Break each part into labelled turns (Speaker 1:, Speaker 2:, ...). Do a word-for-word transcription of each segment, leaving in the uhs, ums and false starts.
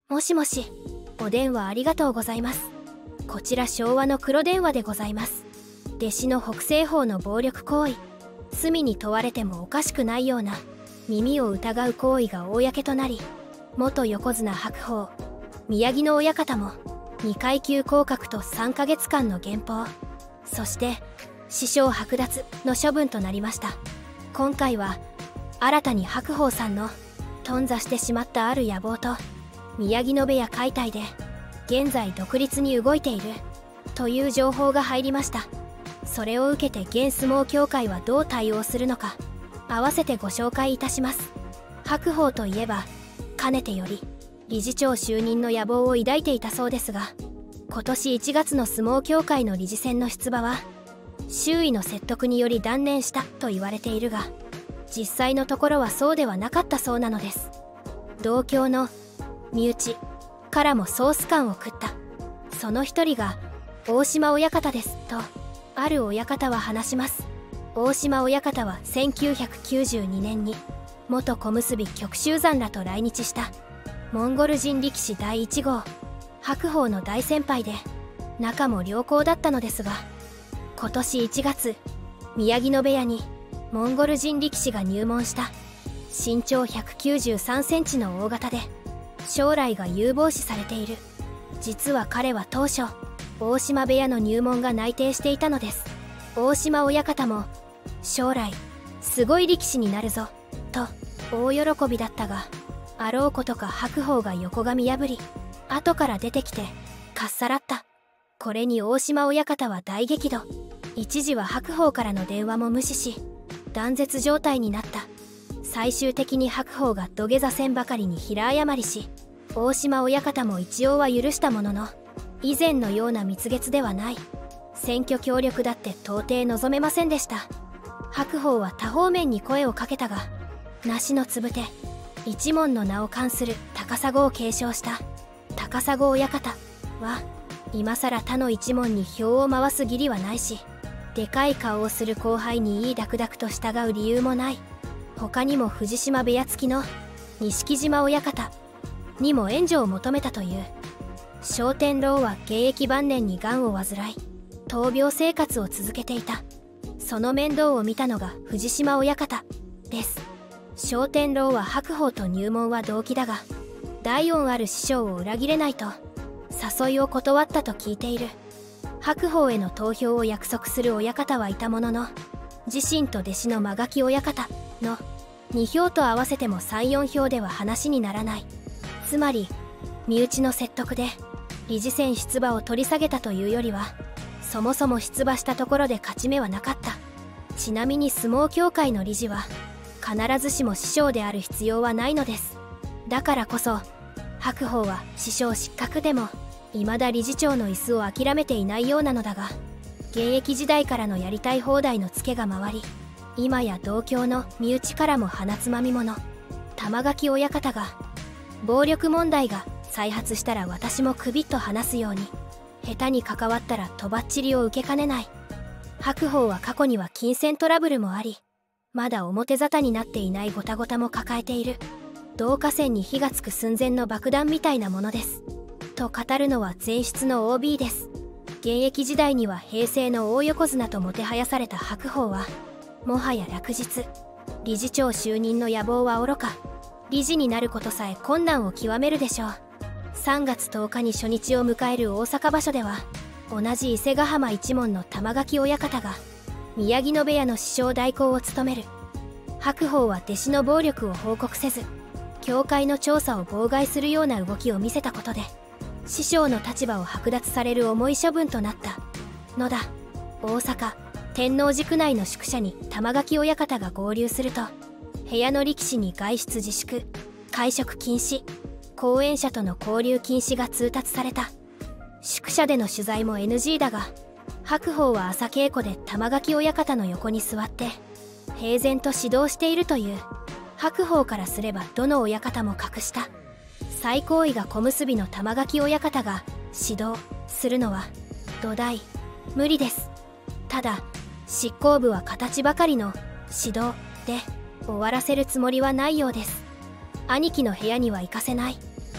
Speaker 1: もしもし、お電話ありがとうございます。こちら昭和の黒電話でございます。弟子の北西方の暴力行為、罪に問われてもおかしくないような耳を疑う行為が公となり、元横綱白鵬、宮城野親方もにかい級降格とさんかげつかんの減俸、そして師匠剥奪の処分となりました。今回は新たに白鵬さんの頓挫してしまったある野望と宮城野部屋解体で現在独立に動いているという情報が入りました。それを受けて現相撲協会はどう対応するのか、合わせてご紹介いたします。白鵬といえばかねてより理事長就任の野望を抱いていたそうですが、今年いちがつの相撲協会の理事選の出馬は周囲の説得により断念したと言われているが、実際のところはそうではなかったそうなのです。同郷の身内からもソース感を食った。その一人が大島親方ですとある親方は話します。大島親方はせんきゅうひゃくきゅうじゅうにねんに元小結旭秀山らと来日したモンゴル人力士だいいち号、白鵬の大先輩で仲も良好だったのですが、今年いちがつ宮城野部屋にモンゴル人力士が入門した。身長ひゃくきゅうじゅうさんセンチの大型で将来が有望視されている。実は彼は当初大島部屋の入門が内定していたのです。大島親方も将来すごい力士になるぞと大喜びだったが、あろうことか白鵬が横髪破り後から出てきてかっさらった。これに大島親方は大激怒。一時は白鵬からの電話も無視し断絶状態になった。最終的に白鵬が土下座せんばかりに平謝りし、大島親方も一応は許したものの、以前のような蜜月ではない選挙協力だって到底望めませんでした。白鵬は多方面に声をかけたが、梨のつぶて一門の名を冠する高砂を継承した高砂親方は今更他の一門に票を回す義理はないし、でかい顔をする後輩にいいダクダクと従う理由もない。他にも藤島部屋付きの錦島親方にも援助を求めたという。昇天郎は現役晩年に癌を患い闘病生活を続けていた。その面倒を見たのが藤島親方です。昇天郎は白鵬と入門は同期だが、大恩ある師匠を裏切れないと誘いを断ったと聞いている。白鵬への投票を約束する親方はいたものの、自身と弟子の間垣親方のに票と合わせてもさん、よん票では話にならない。つまり身内の説得で理事選出馬を取り下げたというよりは、そもそも出馬したところで勝ち目はなかった。ちなみに相撲協会の理事は必ずしも師匠である必要はないのです。だからこそ白鵬は師匠失格でも未だ理事長の椅子を諦めていないようなのだが、現役時代からのやりたい放題のツケが回り、今や同郷の身内からも鼻つまみ者玉垣親方が暴力問題が再発したら私もクビッと話すように、下手に関わったらとばっちりを受けかねない。白鵬は過去には金銭トラブルもあり、まだ表沙汰になっていないゴタゴタも抱えている。導火線に火がつく寸前の爆弾みたいなものですと語るのは前室の オービー です。現役時代には平成の大横綱ともてはやされた白鵬はもはや落日理事長就任の野望はおろか、理事になることさえ困難を極めるでしょう。さんがつとおかに初日を迎える大阪場所では、同じ伊勢ヶ浜一門の玉垣親方が宮城野部屋の師匠代行を務める。白鵬は弟子の暴力を報告せず協会の調査を妨害するような動きを見せたことで、師匠の立場を剥奪される重い処分となったのだ。大阪天王寺区内の宿舎に玉垣親方が合流すると、部屋の力士に外出自粛、会食禁止、後援者との交流禁止が通達された。宿舎での取材も エヌジー だが、白鵬は朝稽古で玉垣親方の横に座って平然と指導しているという。白鵬からすればどの親方も格下。最高位が小結の玉垣親方が指導するのは土台無理です。ただ執行部は形ばかりの指導で終わらせるつもりはないようです。兄貴の部屋には行かせない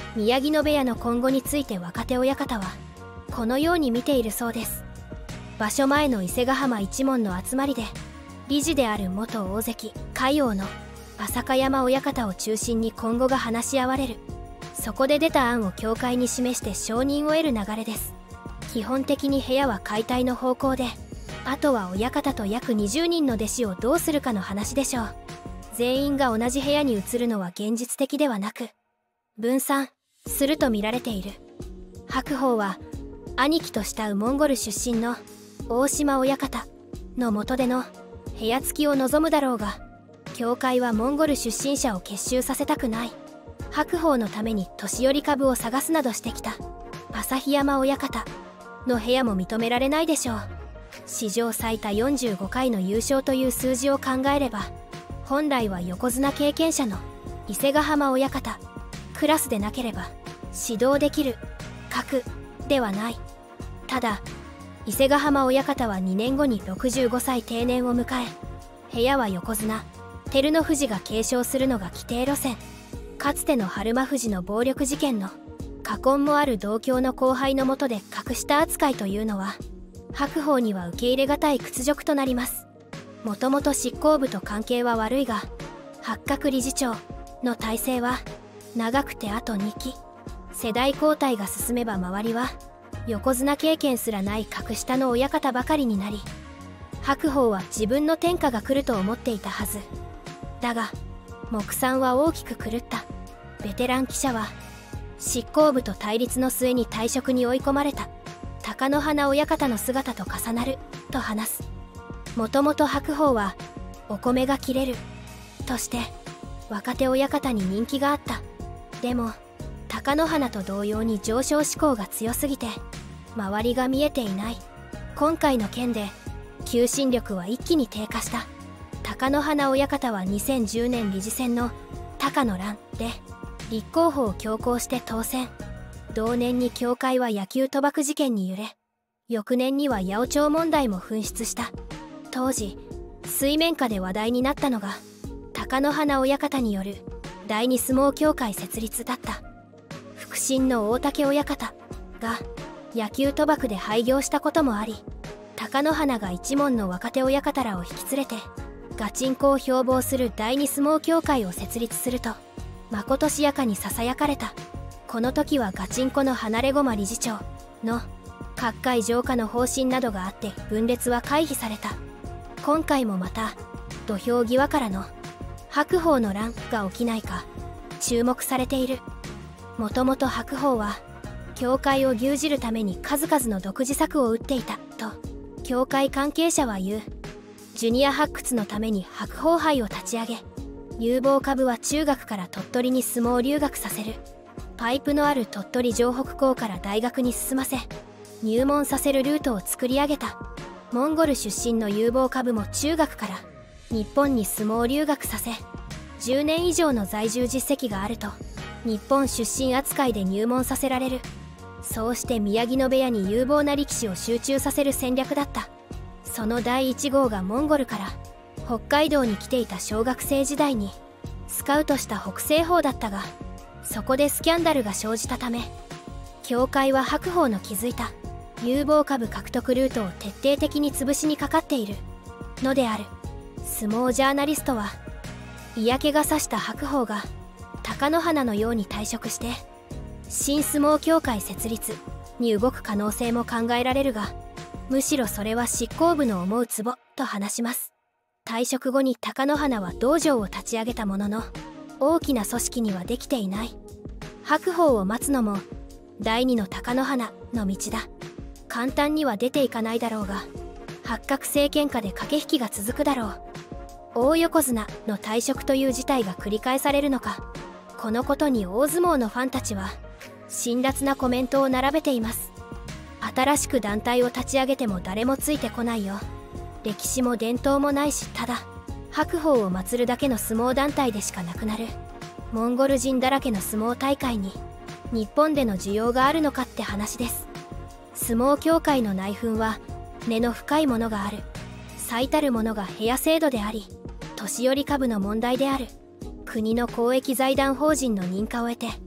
Speaker 1: 宮城野部屋の今後について若手親方はこのように見ているそうです。場所前の伊勢ヶ浜一門の集まりで理事である元大関海王の浅香山親方を中心に今後が話し合われる。そこで出た案を協会に示して承認を得る流れです。基本的に部屋は解体の方向で、あとは親方と約にじゅうにんの弟子をどうするかの話でしょう。全員が同じ部屋に移るのは現実的ではなく分散すると見られている。白鵬は兄貴と慕うモンゴル出身の大島親方の下での部屋付きを望むだろうが、協会はモンゴル出身者を結集させたくない。白鵬のために年寄り株を探すなどしてきた旭山親方の部屋も認められないでしょう。史上最多よんじゅうごかいの優勝という数字を考えれば、本来は横綱経験者の伊勢ヶ浜親方クラスでなければ指導できる格ではない。ただ伊勢ヶ浜親方はにねんごにろくじゅうごさい定年を迎え、部屋は横綱照ノ富士が継承するのが規定路線。かつての春馬富士の暴力事件の禍根もある同郷の後輩のもとで格下扱いというのは白鵬には受け入れがたい屈辱となります。もともと執行部と関係は悪いが、八角理事長の体制は長くてあとにき。世代交代が進めば周りは横綱経験すらない格下の親方ばかりになり、白鵬は自分の天下が来ると思っていたはずだが、目算は大きく狂った。ベテラン記者は執行部と対立の末に退職に追い込まれた貴乃花親方の姿と重なると話す。もともと白鵬はお米が切れるとして若手親方に人気があった。でも貴乃花と同様に上昇志向が強すぎて周りが見えていない。今回の件で求心力は一気に低下した。貴乃花親方はにせんじゅうねん理事選の高野蘭で立候補を強行して当選。同年に協会は野球賭博事件に揺れ、翌年には八百長問題も噴出した。当時水面下で話題になったのが貴乃花親方による第二相撲協会設立だった。腹心の大竹親方が野球賭博で廃業したこともあり、貴乃花が一門の若手親方らを引き連れてガチンコを標榜する第二相撲協会を設立するとまことしやかにささやかれた。この時はガチンコの離れ駒理事長の各界浄化の方針などがあって分裂は回避された。今回もまた土俵際からの白鵬の乱が起きないか注目されている。もともと白鵬は協会を牛耳るために数々の独自策を打っていたと協会関係者は言う。ジュニア発掘のために白鵬杯を立ち上げ、有望株は中学から鳥取に相撲留学させる。パイプのある鳥取城北高から大学に進ませ入門させるルートを作り上げた。モンゴル出身の有望株も中学から日本に相撲留学させ、じゅうねん以上の在住実績があると日本出身扱いで入門させられる。そうして宮城野部屋に有望な力士を集中させる戦略だった。その第一号がモンゴルから北海道に来ていた小学生時代にスカウトした北青鵬だったが、そこでスキャンダルが生じたため協会は白鵬の築いた有望株獲得ルートを徹底的に潰しにかかっているのである。相撲ジャーナリストは嫌気がさした白鵬が貴乃花のように退職して新相撲協会設立に動く可能性も考えられるが、むしろそれは執行部の思うツボと話します。退職後に貴乃花は道場を立ち上げたものの大きな組織にはできていない。白鵬を待つのも第二の貴乃花の道だ。簡単には出ていかないだろうが、八角政権下で駆け引きが続くだろう。大横綱の退職という事態が繰り返されるのか。このことに大相撲のファンたちは辛辣なコメントを並べています。新しく団体を立ち上げても誰もついてこないよ。歴史も伝統もないし、ただ白鵬を祀るだけの相撲団体でしかなくなる。モンゴル人だらけの相撲大会に日本での需要があるのかって話です。相撲協会の内紛は根の深いものがある。最たるものが部屋制度であり、年寄り株の問題である。国の公益財団法人の認可を得て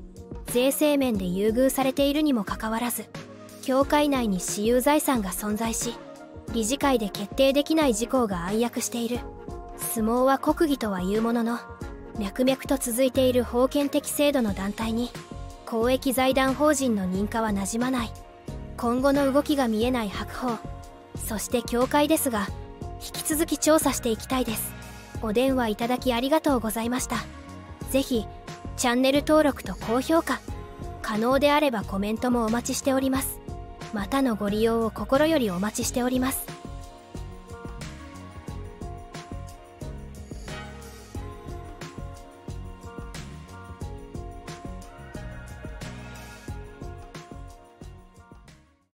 Speaker 1: 税制面で優遇されているにもかかわらず、協会内に私有財産が存在し、理事会で決定できない事項が暗躍している。相撲は国技とはいうものの、脈々と続いている封建的制度の団体に公益財団法人の認可はなじまない。今後の動きが見えない白鵬、そして協会ですが、引き続き調査していきたいです。お電話いただきありがとうございました。ぜひチャンネル登録と高評価、可能であればコメントもお待ちしております。またのご利用を心よりお待ちしております。